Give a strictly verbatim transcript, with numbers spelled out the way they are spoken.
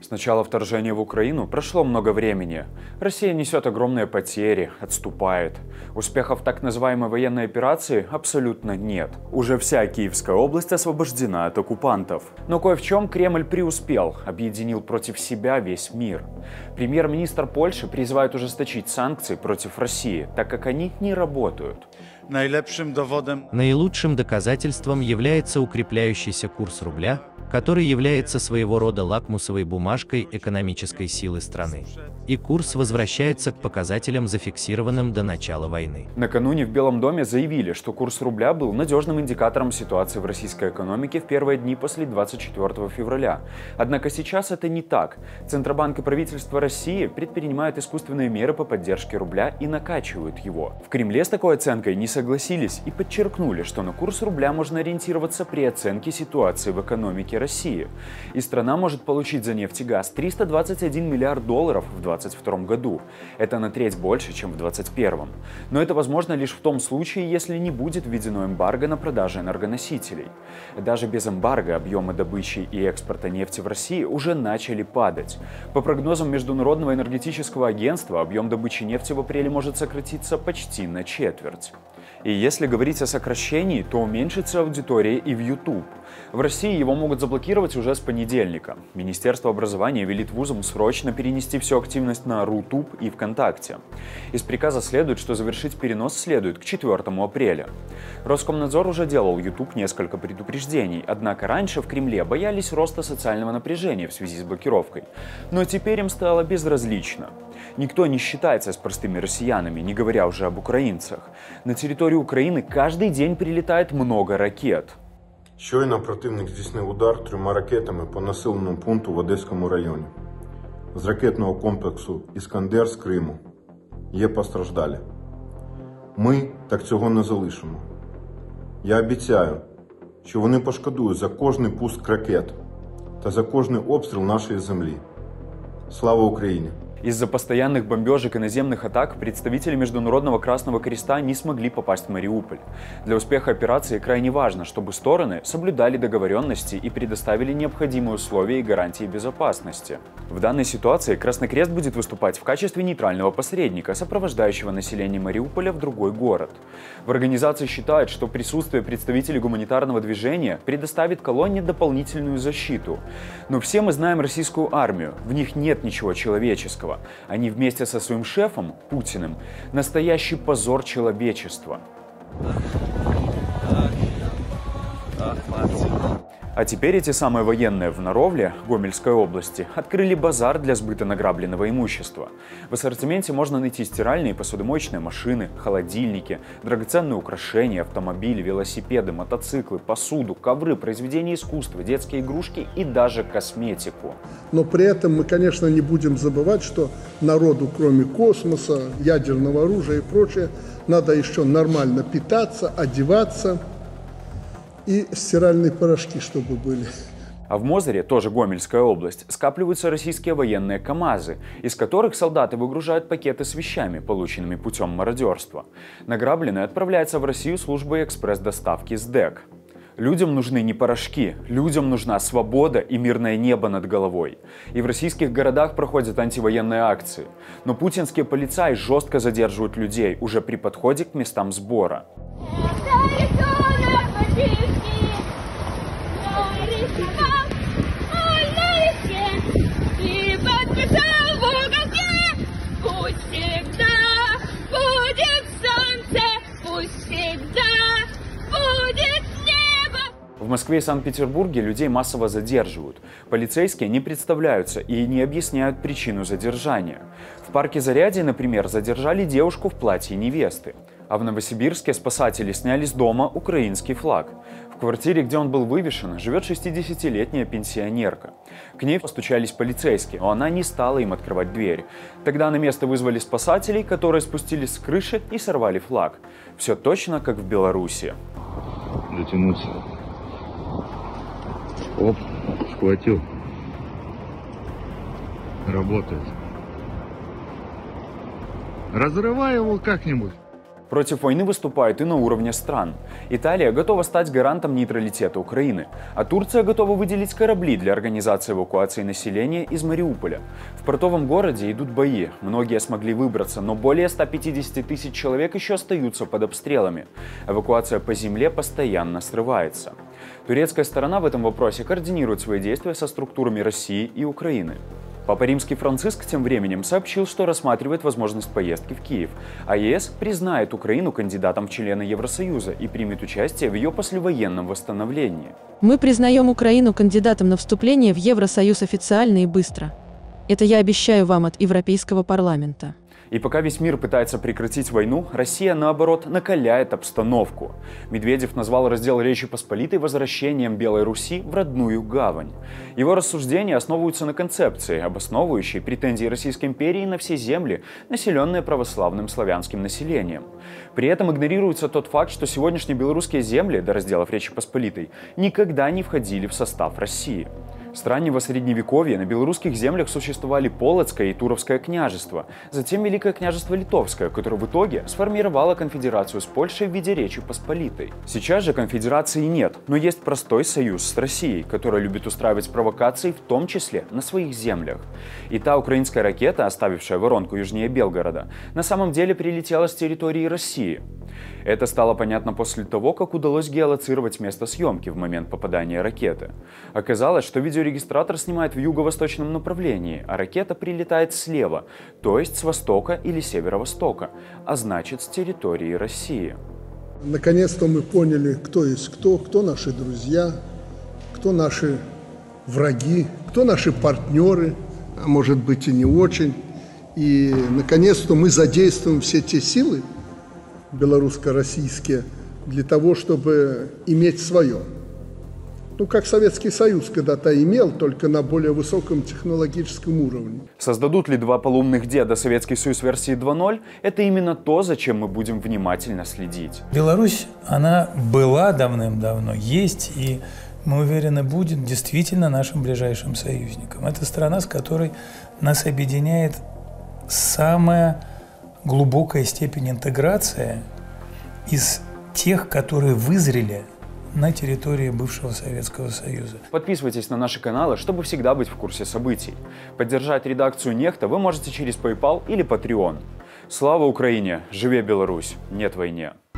С начала вторжения в Украину прошло много времени. Россия несет огромные потери, отступает. Успехов так называемой военной операции абсолютно нет. Уже вся Киевская область освобождена от оккупантов. Но кое в чем Кремль преуспел, объединил против себя весь мир. Премьер-министр Польши призывает ужесточить санкции против России, так как они не работают. Наилучшим доказательством является укрепляющийся курс рубля, который является своего рода лакмусовой бумажкой экономической силы страны. И курс возвращается к показателям, зафиксированным до начала войны. Накануне в Белом доме заявили, что курс рубля был надежным индикатором ситуации в российской экономике в первые дни после двадцать четвёртого февраля. Однако сейчас это не так. Центробанк и правительство России предпринимают искусственные меры по поддержке рубля и накачивают его. В Кремле с такой оценкой не согласились и подчеркнули, что на курс рубля можно ориентироваться при оценке ситуации в экономике России. И страна может получить за нефть и газ триста двадцать один миллиард долларов в двадцать втором году. Это на треть больше, чем в двадцать первом. Но это возможно лишь в том случае, если не будет введено эмбарго на продажу энергоносителей. Даже без эмбарго объемы добычи и экспорта нефти в России уже начали падать. По прогнозам Международного энергетического агентства, объем добычи нефти в апреле может сократиться почти на четверть. И если говорить о сокращении, то уменьшится аудитория и в YouTube. В России его могут заблокировать уже с понедельника. Министерство образования велит вузам срочно перенести всю активность на Рутуб и ВКонтакте. Из приказа следует, что завершить перенос следует к четвёртому апреля. Роскомнадзор уже делал YouTube несколько предупреждений, однако раньше в Кремле боялись роста социального напряжения в связи с блокировкой. Но теперь им стало безразлично. Никто не считается с простыми россиянами, не говоря уже об украинцах. На территорию Украины каждый день прилетает много ракет. Щойно противник здійснив удар трьома ракетами по населеному пункту в Одеському районі. З ракетного комплексу «Іскандер» з Криму. Є постраждалі. Ми так цього не залишимо. Я обіцяю, що вони пошкодують за кожний пуск ракет та за кожний обстріл нашої землі. Слава Україні! Из-за постоянных бомбежек и наземных атак представители Международного Красного Креста не смогли попасть в Мариуполь. Для успеха операции крайне важно, чтобы стороны соблюдали договоренности и предоставили необходимые условия и гарантии безопасности. В данной ситуации Красный Крест будет выступать в качестве нейтрального посредника, сопровождающего население Мариуполя в другой город. В организации считают, что присутствие представителей гуманитарного движения предоставит колонне дополнительную защиту. Но все мы знаем российскую армию, в них нет ничего человеческого. Они вместе со своим шефом, Путиным, настоящий позор человечества. А теперь эти самые военные в Наровле, Гомельской области, открыли базар для сбыта награбленного имущества. В ассортименте можно найти стиральные и посудомоечные машины, холодильники, драгоценные украшения, автомобили, велосипеды, мотоциклы, посуду, ковры, произведения искусства, детские игрушки и даже косметику. Но при этом мы, конечно, не будем забывать, что народу, кроме космоса, ядерного оружия и прочее, надо еще нормально питаться, одеваться. И стиральные порошки, чтобы были. А в Мозыре, тоже Гомельская область, скапливаются российские военные КАМАЗы, из которых солдаты выгружают пакеты с вещами, полученными путем мародерства. Награбленное отправляется в Россию службой экспресс-доставки СДЭК. Людям нужны не порошки, людям нужна свобода и мирное небо над головой. И в российских городах проходят антивоенные акции. Но путинские полицаи жестко задерживают людей уже при подходе к местам сбора. В Москве и Санкт-Петербурге людей массово задерживают. Полицейские не представляются и не объясняют причину задержания. В парке Зарядье, например, задержали девушку в платье невесты. А в Новосибирске спасатели сняли с дома украинский флаг. В квартире, где он был вывешен, живет шестидесятилетняя пенсионерка. К ней постучались полицейские, но она не стала им открывать дверь. Тогда на место вызвали спасателей, которые спустились с крыши и сорвали флаг. Все точно как в Беларуси. Дотянуться. Оп, схватил. Работает. Разрывай его как-нибудь. Против войны выступают и на уровне стран. Италия готова стать гарантом нейтралитета Украины, а Турция готова выделить корабли для организации эвакуации населения из Мариуполя. В портовом городе идут бои, многие смогли выбраться, но более ста пятидесяти тысяч человек еще остаются под обстрелами. Эвакуация по земле постоянно срывается. Турецкая сторона в этом вопросе координирует свои действия со структурами России и Украины. Папа Римский Франциск тем временем сообщил, что рассматривает возможность поездки в Киев, а ЕС признает Украину кандидатом в члены Евросоюза и примет участие в ее послевоенном восстановлении. Мы признаем Украину кандидатом на вступление в Евросоюз официально и быстро. Это я обещаю вам от Европейского парламента. И пока весь мир пытается прекратить войну, Россия, наоборот, накаляет обстановку. Медведев назвал раздел Речи Посполитой возвращением Белой Руси в родную гавань. Его рассуждения основываются на концепции, обосновывающей претензии Российской империи на все земли, населенные православным славянским населением. При этом игнорируется тот факт, что сегодняшние белорусские земли, до разделов Речи Посполитой, никогда не входили в состав России. С раннего Средневековья на белорусских землях существовали Полоцкое и Туровское княжество, затем Великое княжество Литовское, которое в итоге сформировало конфедерацию с Польшей в виде Речи Посполитой. Сейчас же конфедерации нет, но есть простой союз с Россией, которая любит устраивать провокации, в том числе на своих землях. И та украинская ракета, оставившая воронку южнее Белгорода, на самом деле прилетела с территории России. Это стало понятно после того, как удалось геолоцировать место съемки в момент попадания ракеты. Оказалось, что видеорегистратор снимает в юго-восточном направлении, а ракета прилетает слева, то есть с востока или северо-востока, а значит с территории России. Наконец-то мы поняли, кто есть кто, кто наши друзья, кто наши враги, кто наши партнеры, а может быть и не очень. И наконец-то мы задействуем все те силы белорусско-российские для того, чтобы иметь свое. Ну, как Советский Союз когда-то имел, только на более высоком технологическом уровне. Создадут ли два полуумных деда Советский Союз версии два ноль? Это именно то, за чем мы будем внимательно следить. Беларусь, она была давным-давно, есть, и мы уверены, будет действительно нашим ближайшим союзником. Это страна, с которой нас объединяет самая глубокая степень интеграции из тех, которые вызрели на территории бывшего Советского Союза. Подписывайтесь на наши каналы, чтобы всегда быть в курсе событий. Поддержать редакцию Нехта вы можете через PayPal или Patreon. Слава Украине! Живе Беларусь! Нет войне!